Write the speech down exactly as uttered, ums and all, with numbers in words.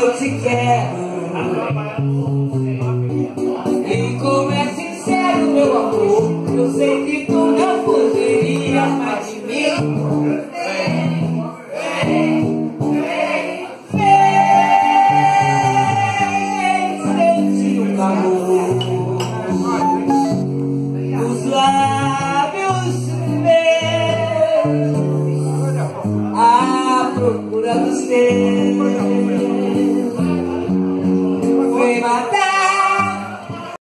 eu te quero. E como é sincero meu amor, eu sei que tu não fugiria mais de mim. Vem, vem, vem, vem, sente o calor dos lábios meus, à procura dos teus.